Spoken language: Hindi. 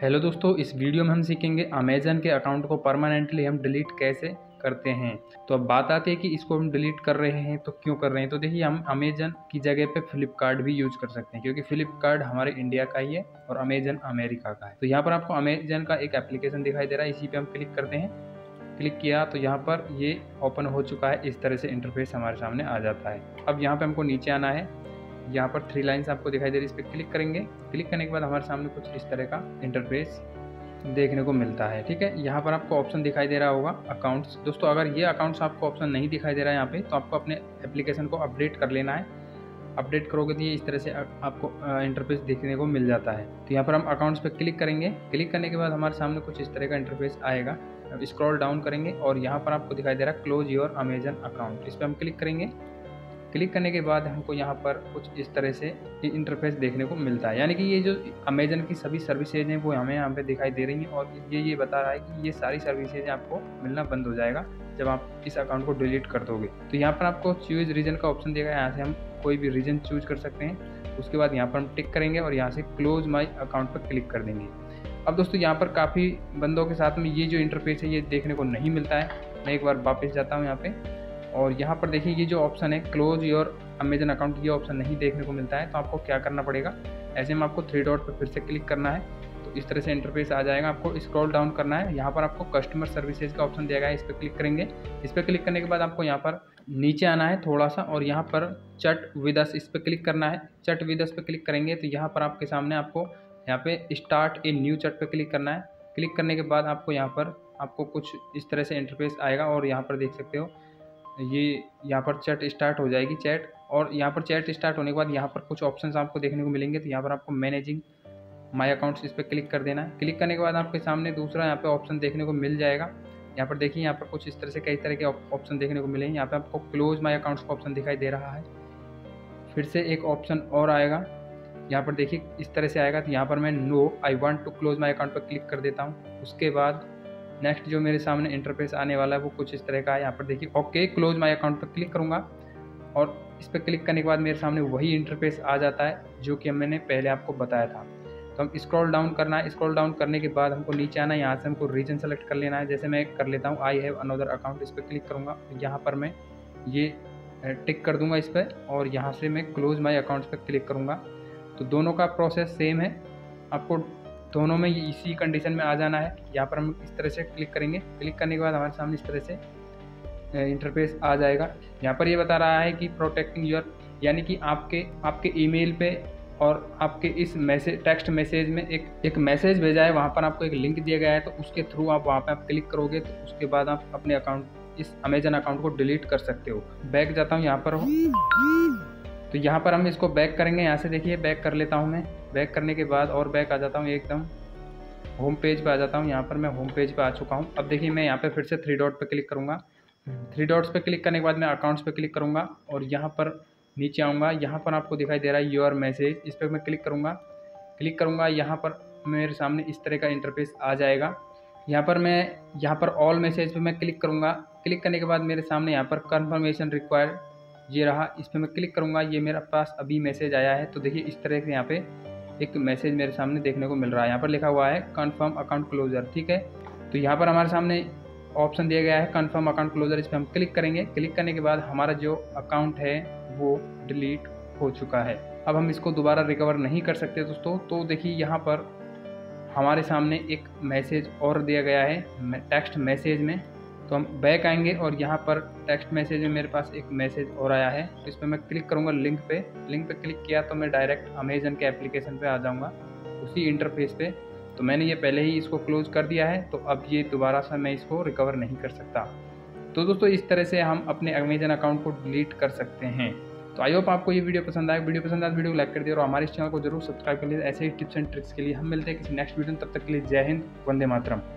हेलो दोस्तों, इस वीडियो में हम सीखेंगे अमेज़न के अकाउंट को परमानेंटली हम डिलीट कैसे करते हैं। तो अब बात आती है कि इसको हम डिलीट कर रहे हैं तो क्यों कर रहे हैं। तो देखिए, हम अमेज़न की जगह पे फ्लिपकार्ट भी यूज़ कर सकते हैं, क्योंकि फ्लिपकार्ट हमारे इंडिया का ही है और अमेज़न अमेरिका का है। तो यहाँ पर आपको अमेज़न का एक एप्लीकेशन दिखाई दे रहा है, इसी पर हम क्लिक करते हैं। क्लिक किया तो यहाँ पर ये ओपन हो चुका है। इस तरह से इंटरफेस हमारे सामने आ जाता है। अब यहाँ पे हमको नीचे आना है। यहाँ पर 3 लाइन्स आपको दिखाई दे रही है, इस पर क्लिक करेंगे। क्लिक करने के बाद हमारे सामने कुछ इस तरह का इंटरफेस देखने को मिलता है। ठीक है, यहाँ पर आपको ऑप्शन दिखाई दे रहा होगा अकाउंट्स। दोस्तों, अगर ये अकाउंट्स आपको ऑप्शन नहीं दिखाई दे रहा है यहाँ पे, तो आपको अपने एप्लीकेशन को अपडेट कर लेना है। अपडेट करोगे तो ये इस तरह से आपको इंटरफेस देखने को मिल जाता है। तो यहाँ पर हम अकाउंट्स पे क्लिक करेंगे। क्लिक करने के बाद हमारे सामने कुछ इस तरह का इंटरफेस आएगा। अब स्क्रॉल डाउन करेंगे और यहाँ पर आपको दिखाई दे रहा है क्लोज योर अमेजन अकाउंट। इस पर हम क्लिक करेंगे। क्लिक करने के बाद हमको यहाँ पर कुछ इस तरह से इंटरफेस देखने को मिलता है, यानी कि ये जो अमेजन की सभी सर्विसेज हैं वो हमें यहाँ पे दिखाई दे रही हैं। और ये बता रहा है कि ये सारी सर्विसेज आपको मिलना बंद हो जाएगा जब आप इस अकाउंट को डिलीट कर दोगे। तो यहाँ पर आपको चूज रीजन का ऑप्शन देगा, यहाँ से हम कोई भी रीजन चूज कर सकते हैं। उसके बाद यहाँ पर हम टिक करेंगे और यहाँ से क्लोज माई अकाउंट पर क्लिक कर देंगे। अब दोस्तों, यहाँ पर काफ़ी बंदों के साथ में ये जो इंटरफेस है ये देखने को नहीं मिलता है। मैं एक बार वापस जाता हूँ यहाँ पे, और यहाँ पर देखिए ये जो ऑप्शन है क्लोज योर अमेजन अकाउंट, ये ऑप्शन नहीं देखने को मिलता है। तो आपको क्या करना पड़ेगा, ऐसे में आपको 3 डॉट पर फिर से क्लिक करना है। तो इस तरह से इंटरफेस आ जाएगा। आपको स्क्रॉल डाउन करना है। यहाँ पर आपको कस्टमर सर्विसेज का ऑप्शन दिया गया है, इस पर क्लिक करेंगे। इस पर क्लिक करने के बाद आपको यहाँ पर नीचे आना है थोड़ा सा, और यहाँ पर चैट विद अस इस पर क्लिक करना है। चैट विद अस पर क्लिक करेंगे तो यहाँ पर आपके सामने आपको यहाँ पे स्टार्ट ए न्यू चैट पर क्लिक करना है। क्लिक करने के बाद आपको यहाँ पर कुछ इस तरह से इंटरफेस आएगा, और यहाँ पर देख सकते हो ये यहाँ पर चैट स्टार्ट हो जाएगी चैट। और यहाँ पर चैट स्टार्ट होने के बाद यहाँ पर कुछ ऑप्शंस आपको देखने को मिलेंगे। तो यहाँ पर आपको मैनेजिंग माय अकाउंट्स इस पर क्लिक कर देना है। क्लिक करने के बाद आपके सामने दूसरा यहाँ पे ऑप्शन देखने को मिल जाएगा। यहाँ पर देखिए, यहाँ पर कुछ इस तरह से कई तरह के ऑप्शन देखने को मिलेंगे। यहाँ पे आपको क्लोज माय अकाउंट्स का ऑप्शन दिखाई दे रहा है। फिर से एक ऑप्शन और आएगा, यहाँ पर देखिए इस तरह से आएगा। तो यहाँ पर मैं no I want to close my account पर क्लिक कर देता हूँ। उसके बाद नेक्स्ट जो मेरे सामने इंटरफेस आने वाला है वो कुछ इस तरह का है। यहाँ पर देखिए ओके क्लोज माय अकाउंट पर क्लिक करूँगा, और इस पर क्लिक करने के बाद मेरे सामने वही इंटरफेस आ जाता है जो कि मैंने पहले आपको बताया था। तो हम स्क्रॉल डाउन करना है। स्क्रॉल डाउन करने के बाद हमको नीचे आना है। यहाँ से हमको रीजन सेलेक्ट कर लेना है। जैसे मैं कर लेता हूँ आई हैव अनदर अकाउंट, इस पर क्लिक करूँगा। यहाँ पर मैं ये टिक कर दूँगा इस पर, और यहाँ से मैं क्लोज माई अकाउंट्स पर क्लिक करूँगा। तो दोनों का प्रोसेस सेम है, आपको दोनों में इसी कंडीशन में आ जाना है। यहाँ पर हम इस तरह से क्लिक करेंगे। क्लिक करने के बाद हमारे सामने इस तरह से इंटरफेस आ जाएगा। यहाँ पर ये बता रहा है कि प्रोटेक्टिंग योर, यानी कि आपके ईमेल पे और आपके इस टेक्स्ट मैसेज में एक मैसेज भेजा है, वहाँ पर आपको एक लिंक दिया गया है। तो उसके थ्रू आप वहाँ पर आप क्लिक करोगे तो उसके बाद आप अपने अकाउंट, इस अमेजन अकाउंट को डिलीट कर सकते हो। बैक जाता हूँ यहाँ पर हो, तो यहाँ पर हम इसको बैक करेंगे। यहाँ से देखिए बैक कर लेता हूँ मैं। बैक करने के बाद और बैक आ जाता हूँ, एकदम होम पेज पे आ जाता हूँ। यहाँ पर मैं होम पेज पे आ चुका हूँ। अब देखिए मैं यहाँ पे फिर से 3 डॉट पे क्लिक करूँगा। 3 डॉट्स पे क्लिक करने के बाद मैं अकाउंट्स पे क्लिक करूँगा, और यहाँ पर नीचे आऊँगा। यहाँ पर आपको दिखाई दे रहा है योर मैसेज, इस पर मैं क्लिक करूँगा। यहाँ पर मेरे सामने इस तरह का इंटरफेस आ जाएगा। यहाँ पर ऑल मैसेज पे मैं क्लिक करूँगा। क्लिक करने के बाद मेरे सामने यहाँ पर कन्फर्मेशन रिक्वायर्ड ये रहा, इस पर मैं क्लिक करूँगा। ये मेरे पास अभी मैसेज आया है। तो देखिए इस तरह से यहाँ पे एक मैसेज मेरे सामने देखने को मिल रहा है। यहाँ पर लिखा हुआ है कन्फर्म अकाउंट क्लोजर। ठीक है, तो यहाँ पर हमारे सामने ऑप्शन दिया गया है कन्फर्म अकाउंट क्लोजर, इस पर हम क्लिक करेंगे। क्लिक करने के बाद हमारा जो अकाउंट है वो डिलीट हो चुका है। अब हम इसको दोबारा रिकवर नहीं कर सकते दोस्तों। तो देखिए यहाँ पर हमारे सामने एक मैसेज और दिया गया है टेक्स्ट मैसेज में। तो हम बैक आएंगे, और यहाँ पर टेक्स्ट मैसेज में मेरे पास एक मैसेज और आया है। तो इस पर मैं क्लिक करूँगा लिंक पे क्लिक किया तो मैं डायरेक्ट अमेजन के एप्लीकेशन पे आ जाऊँगा, उसी इंटरफेस पे। तो मैंने ये पहले ही इसको क्लोज कर दिया है, तो अब ये दोबारा से मैं इसको रिकवर नहीं कर सकता। तो दोस्तों इस तरह से हम अपने अमेजन अकाउंट को डिलीट कर सकते हैं। तो आई होप आपको ये वीडियो पसंद आए। वीडियो पसंद आए वीडियो को लाइक कर दिए, और हमारे इस चैनल को जरूर सब्सक्राइब कर लीजिए। ऐसे ही टिप्स एंड ट्रिक्स के लिए हम मिलते हैं किसी नेक्स्ट वीडियो में। तब तक के लिए जय हिंद, वंदे मातरम।